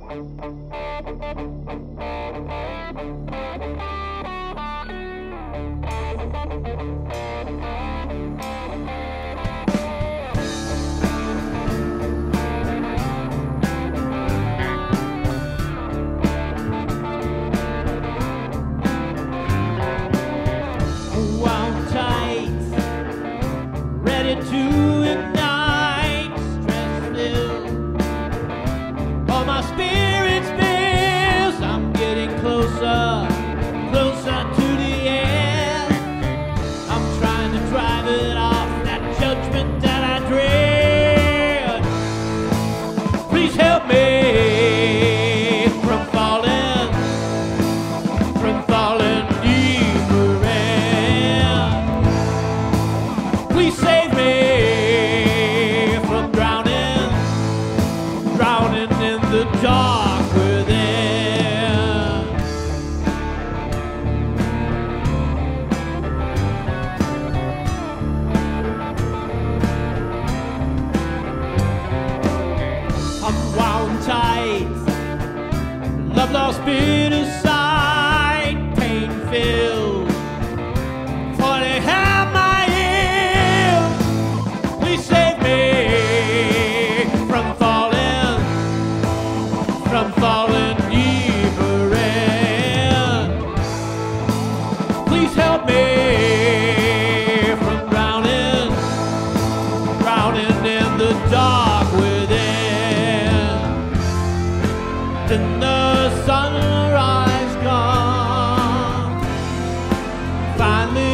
Wound tight, ready to ignite, stress-filled. All my spirits bills, I'm getting closer, closer to the end. I'm trying to drive it off, that judgment that I dread. Please help me from falling deeper in. Please save me from drowning in the dark within. I'm wound tight, love lost bitter sight, pain filled. For they have my ears. Please save me from falling deeper in. Please help me from drowning in the dark within. Then the sunrise comes, finally